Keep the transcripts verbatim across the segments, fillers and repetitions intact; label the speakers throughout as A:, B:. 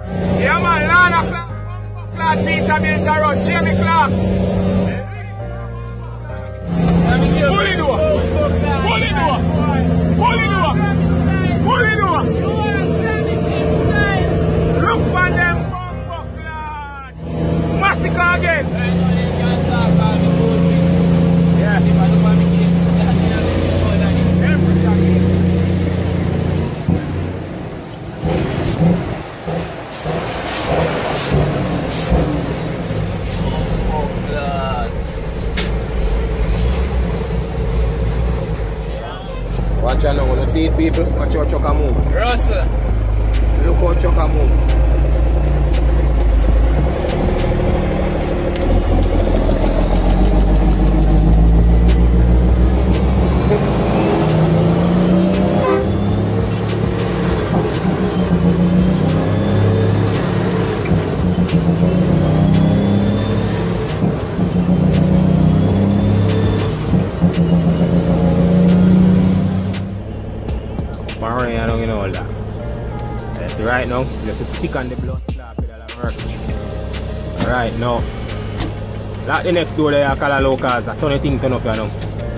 A: Yeah, man, Lana Clark, Clark, Peter Milton Road, Jamie Clark. Pull it over. Pull it over. Pull it over. Pull it over. Look for them bumper Clark. Massacre again. Yeah.
B: Watch out now, when you see it, people, watch how Chuck move.
C: Russell.
B: Look how Chuck move. I don't know all that. You see right now, just a stick on the blood clot pedal and work. Right now. Like the next door there, I call a low cars, I turn the thing turn up here now.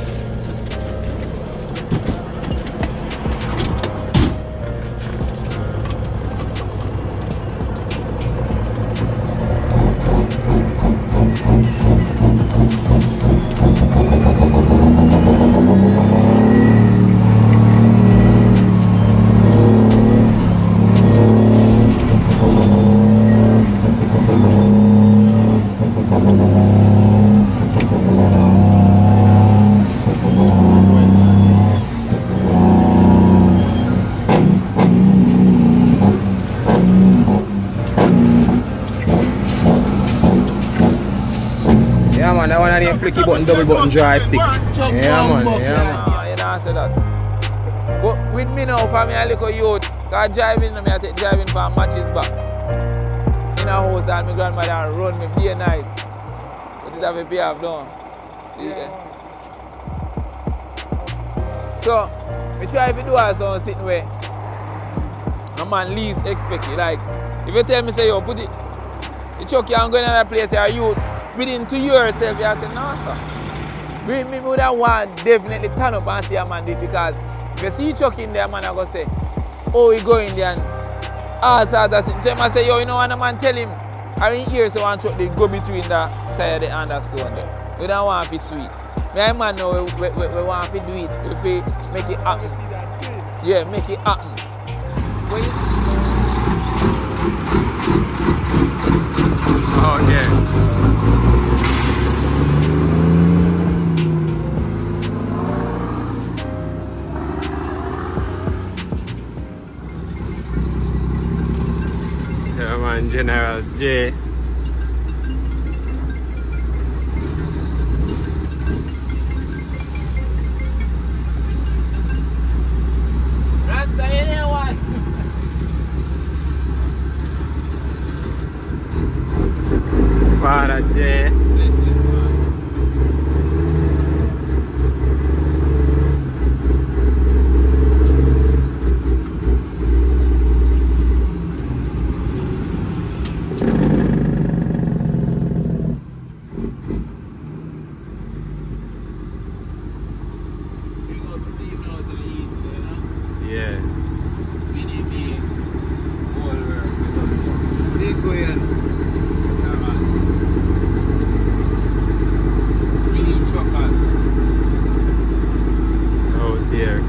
B: Yeah man, that one of the flicky button, double button joystick. Yeah man, yeah man.
C: You don't say that. But with me now, for me a little youth, because driving, I take driving for matches box. In a house and my grandmother run me be nights. But it have a pay off down. See there? So, I try to do something sitting where a man least expect it. Like, if you tell me, say, yo, put it, the chuck you and go in another place, you're youth, within two years yourself, you say, no, sir. Me, me would have want definitely turn up and see a man do it, because if you see chuck in there, man, I go say, oh, we go in there and all sorts of things. So I say, yo, you know what, a man tell him, I mean, here, so one truck, they go between the tire and the stone there. We don't want to be sweet. Me and man know we, we, we, we want to do it, if we make it happen. Yeah, make it happen. When you...
B: Oh, yeah. Yeah, man, General J.
C: Rasta, you know what?
B: Father J. Yeah. Oh dear.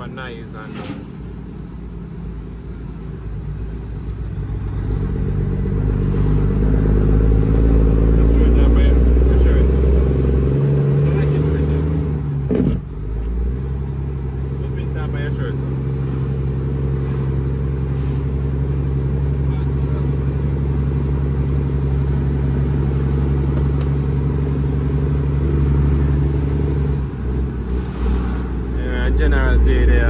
B: more nice and uh, General J there.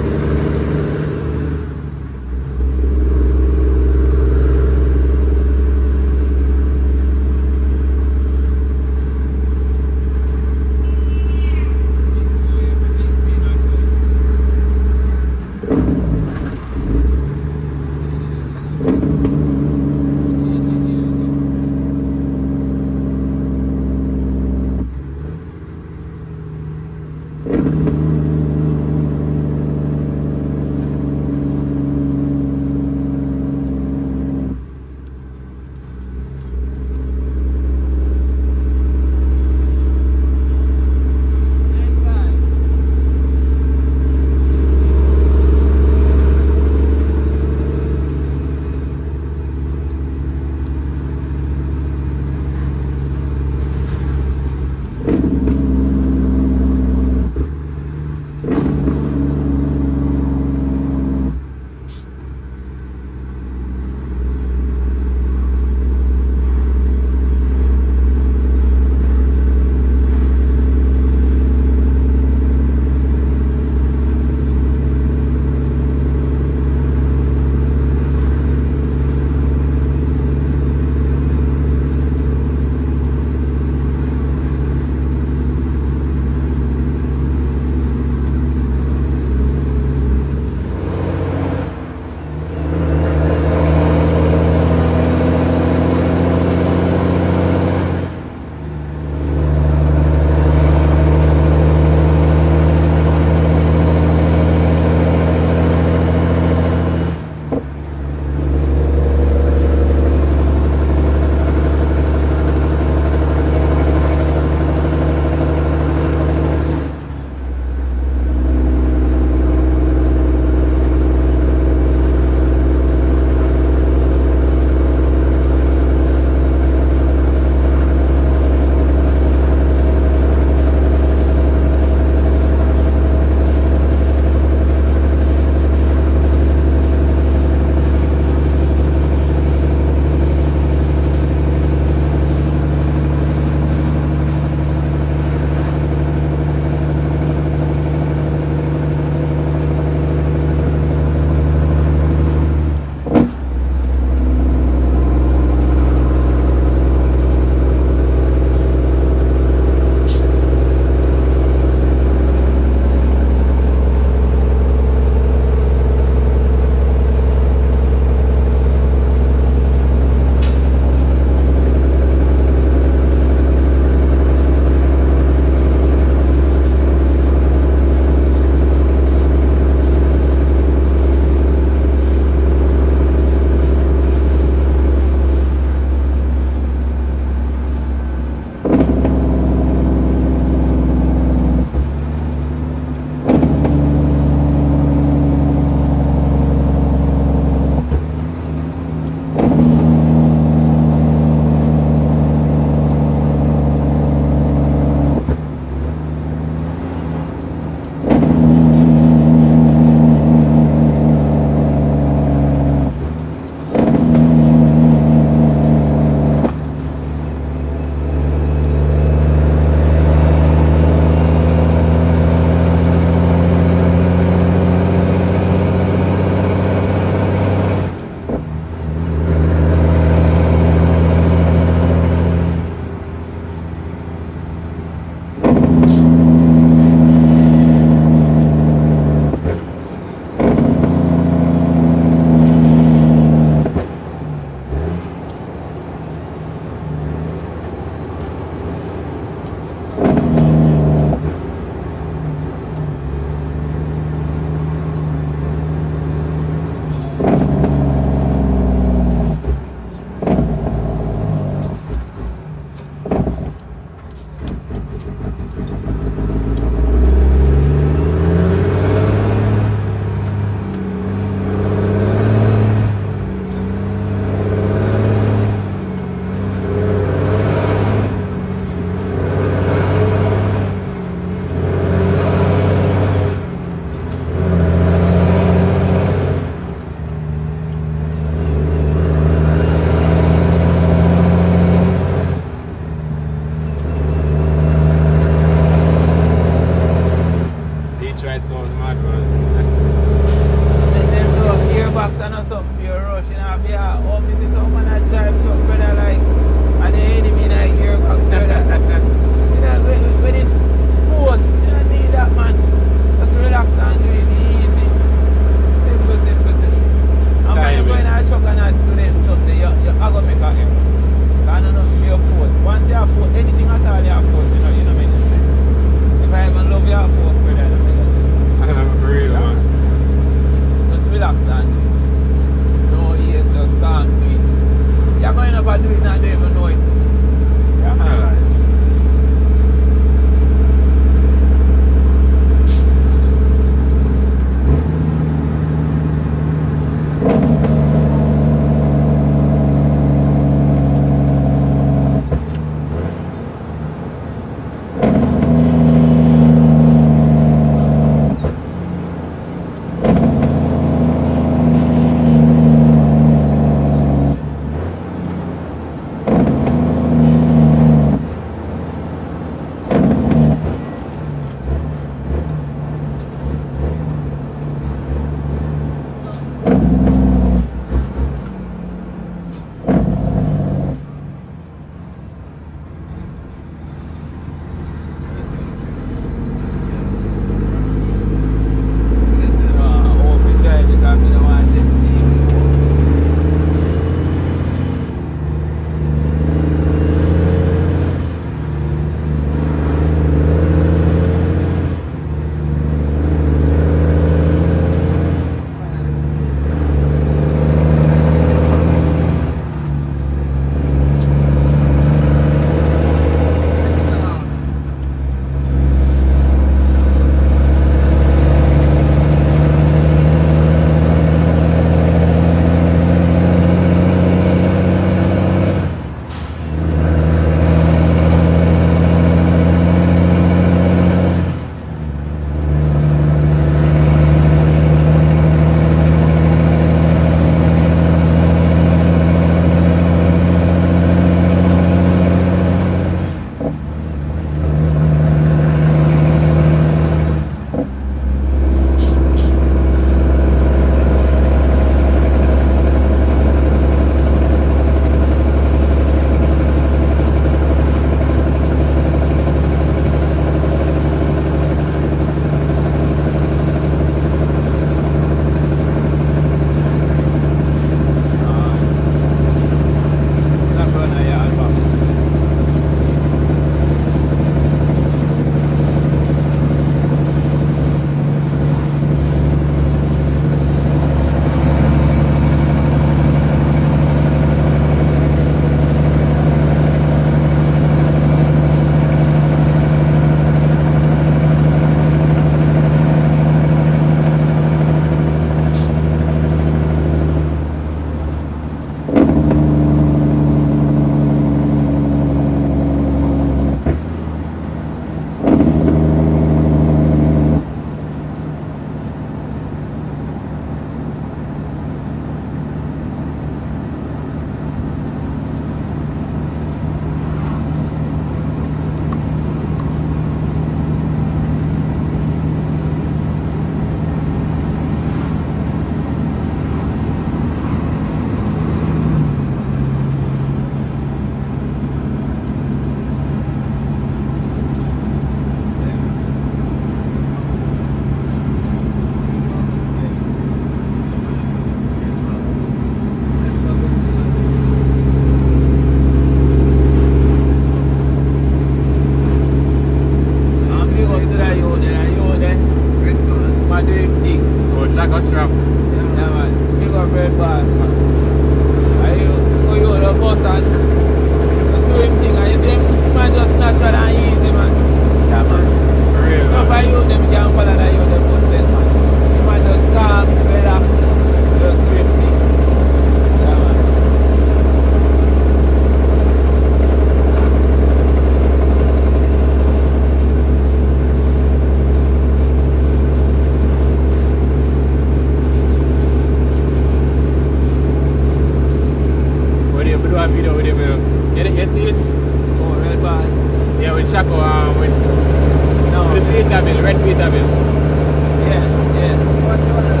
C: Chaco um, with,
D: No.
C: with Peterbilt, red Peterbilt.
D: Yeah, yeah. What's the one?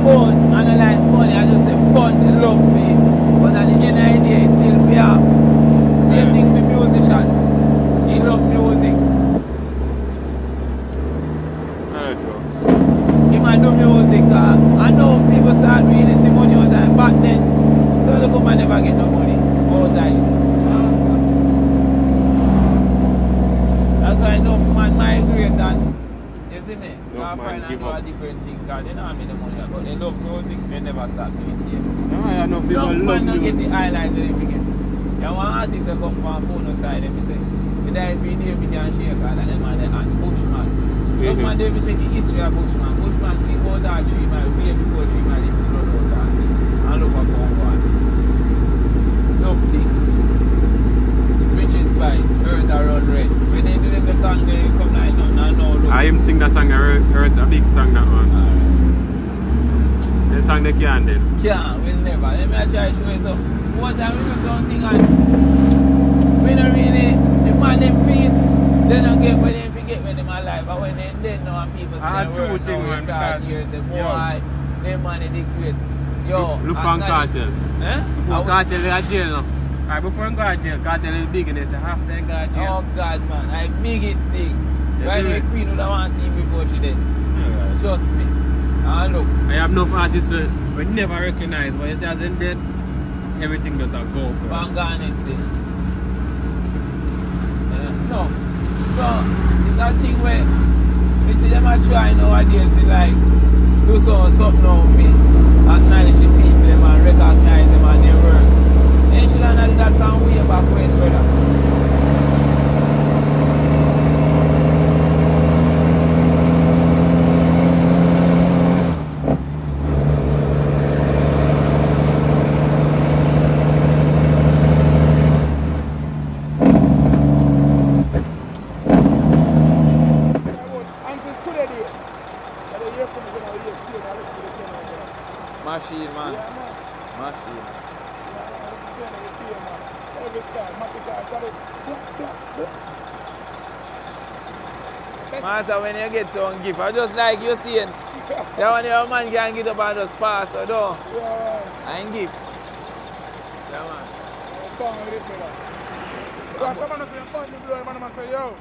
C: fun, and I like money, I just say fun, the love for it. But at the end of the day, it's still pay off. Same thing with musician. He love music.
B: Not true.
C: He might do music. Uh, I know people start really see money all the time back then. So look, man never get no money all the time. That's why enough man migrate and you see me? You
B: Enough man
C: find and
B: give
C: do a
B: up.
C: different thing because they don't have the money, but they love music, they never start doing it.
B: No, I know people
C: Some
B: love
C: man don't get
B: music.
C: the highlights of the beginning. You want artists who come from phone side and say, the die video we can shake and them man they and Bushman. Young man they check the history of Bushman. Bushman see all that three mile way before three mile they flood out and see. And look at one. Love things. Richie Spice, Earth Around Red. When they do them the song they come like no, no, no, look.
B: I him sing that song, Earth, Earth, a big song that one. The song they can't then.
C: Can't, we'll never. Let me try to show you some. One time we do something and we don't really, the man them feel, they don't get what they forget when them alive. But when they dead now and people say
B: Ah,
C: they
B: true
C: work
B: thing,
C: now,
B: man,
C: they start
B: because-
C: here, say, boy,
B: yo.
C: them man they great. Yo,
B: Look on
C: acknowledge-
B: Cartel.
C: Eh?
B: Before
C: I would-
B: Cartel they are jail now. Right, before they go to jail, Cartel is big and they say half them go to jail.
C: Oh God, man, like biggest thing.
B: You
C: Right
B: see
C: now,
B: it?
C: Queen would have want to see him before she dead.
B: Yeah.
C: Trust me. And look,
B: I have no artists we, we never recognize, but you see as in dead, everything does a go. Bro.
C: Van Garnet say. Uh, no. So, it's a thing where we see them are trying nowadays to like do some, something now with me, acknowledge the people them and recognize them and their work. They should have done that from way back when, brother. Machine, man. Machine. Master, when you get some gift, I just like you saying, that one your man can get up and just pass, or don't. I ain't give. Yeah, man.
A: Because someone of them bought me blow, man, man say, yo.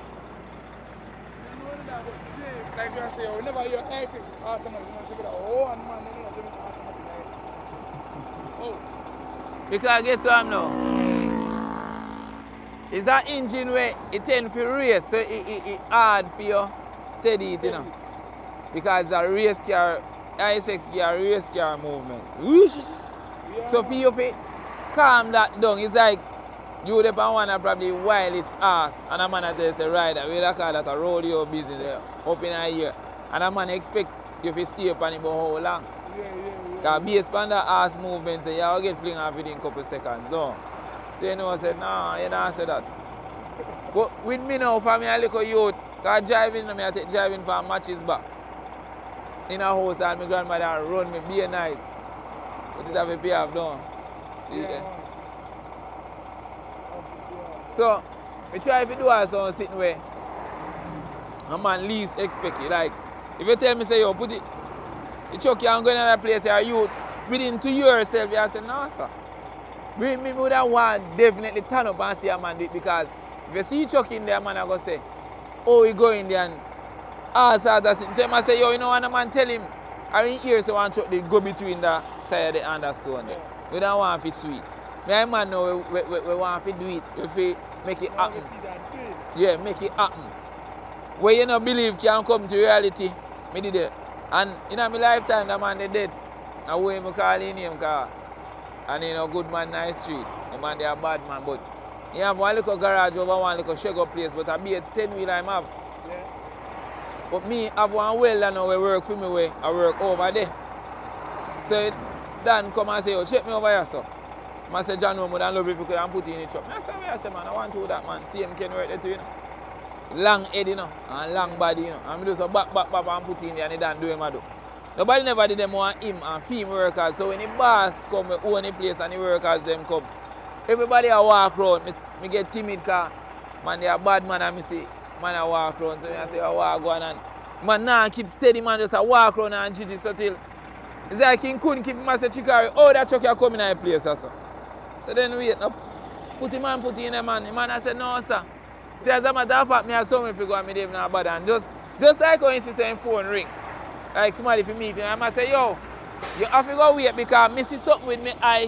A: Like you say, yo, whenever your exit automatic, man say, oh, and man, you know, give it automatic exit. Oh.
C: Because guess what I'm now? It's that engine where it tends to race, so it, it, it hard for you steady it, you know. Because the race car, I S X gear, race car movements.
A: Yeah.
C: So for you to calm that down, it's like you would have one and probably while his ass, and a man that is a rider, we call that a rodeo business there, up in a year. And a man expect you to stay up on it for how long?
A: Yeah, yeah, yeah.
C: Because based on the ass movements, you will get fling off within a couple of seconds. No. So you know, I said, no, you don't say that. But with me now, for me, I look at youth, because driving, I take driving for matches box. In a house, and my grandmother run me be nice. But it have to pay off down. See?
A: Yeah,
C: Yeah.
A: man.
C: So, we try to do our something sitting where a man least expect it. Like, if you tell me, say, yo, put it, the truck you and go in another place, you within two years yourself, you say, no, sir. We, me would have want definitely turn up and see a man do it because if you see truck in there, man, I go say, oh, we go in there and all sorts of things. So I say, yo, you know, when a man tell him, I in here, so one truck, they go between the tire the and the stone there. We don't want to be sweet. Me and man know we, we, we, we want to do it. We make it happen. Yeah, make it happen. Where you don't believe can come to reality, me did it. And in my lifetime, that man they dead. I will him call in him car. And you know, good man, nice street. The man they a bad man, but he have one little garage over one little sugar place, but I be a ten wheel I have.
A: Yeah.
C: But me have one welder now we work for me where I work over there. So Dan come and say, yo, check me over here, sir. I say, John, I would love if you could put it in the truck. I say, I say, man, I want to do that, man. See him can work there too, you know. Long head, you know, and long body, you know. And I do so back, back, back, and put it in there and he don't do him, I do. Nobody never did them want him and female workers. So when the boss come, we own the place and the workers them come. Everybody a walk around. Me, me get timid because man they a bad man and me say man a walk around. So I say I walk on and man now keep steady man just a walk around and judge so till It's like he couldn't keep him as a Chikari. Oh, that truck you coming in the place, sir. So then wait, no, put him and put him in the man. The man I said, no, sir. See, as a matter of fact, me have so many people and me don't even bother. And just, just like how he see his phone ring. Like somebody if you meet him, I must say, yo, you have to go wait because I see something with me eye.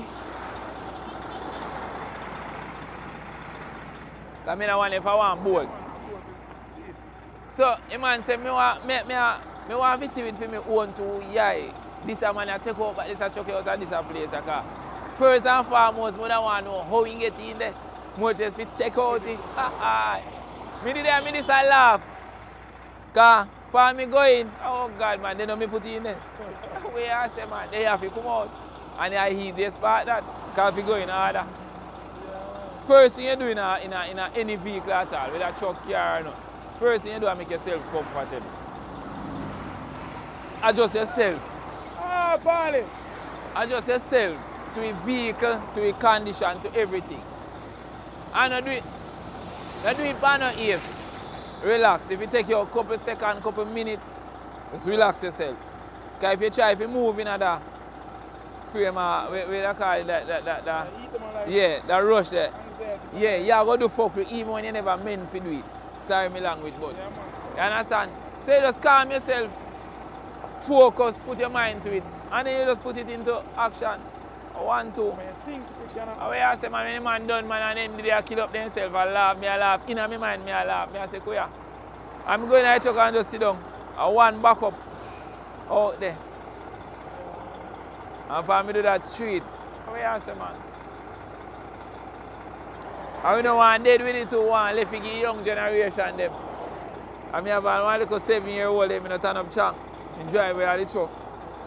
C: Because I don't want if I want bold. So, the man said, me want, me, me, me want to see it for me own to yeah. This a man I take over, this a chuck out of this a place. Because first and foremost, I don't want to know how he get in there. I just fit take out it. Me did that, me just laugh. Because for me going, oh God, man, they know me put it in there. Where I say, man, they have to come out. And the easiest part that, because if you go in order. First thing you do in, a, in, a, in a, any vehicle at all, whether a truck, car or not, first thing you do is make yourself comfortable. Adjust yourself.
A: Ah, Paulie.
C: Adjust yourself to a vehicle, to a condition, to everything. And not do it, not do it by no ease. Relax. If you take your couple seconds, couple minutes, just relax yourself. Because if you try, if you move in that frame, uh, where, where they call it, that, that, that, that, yeah, that rush there. Yeah, you have to do fuck with even when you never meant to do it. Sorry my language, but you understand? So you just calm yourself, focus, put your mind to it, and then you just put it into action. One, two. Away I say, man, when the man done, man, and then they kill up themselves, I laugh, me I laugh. In my mind, me I laugh. Me I say, Kuya, I'm going to the truck and just sit down. I one back up out there. And for me do that street. Away I say, man. I don't want dead with it to one, left for the young generation them. I mean, I have one little seven year old, them in a turn up chunk. And drive away the truck.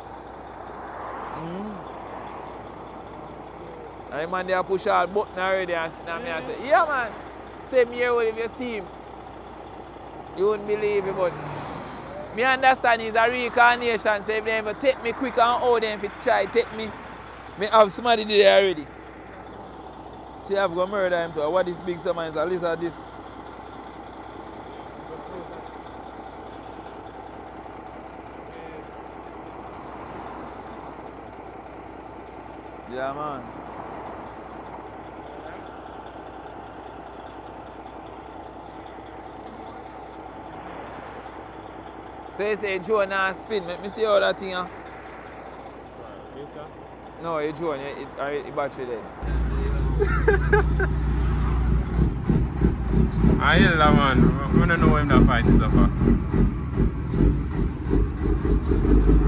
C: Mm. And the man there push all button already and sit down me and say, yeah man, seven year old if you see him, you wouldn't believe it, but me understand he's a reincarnation, so if they ever take me quick and hold them if you try to take me, me have somebody did it already. So you have to go murder him too. What this big summer is at least at this. Yeah man. So you say Joe now spin, let me see how that thing. Huh? No, you Joe, it, it, it battery there.
B: I hear that man, I don't know him that fight is up.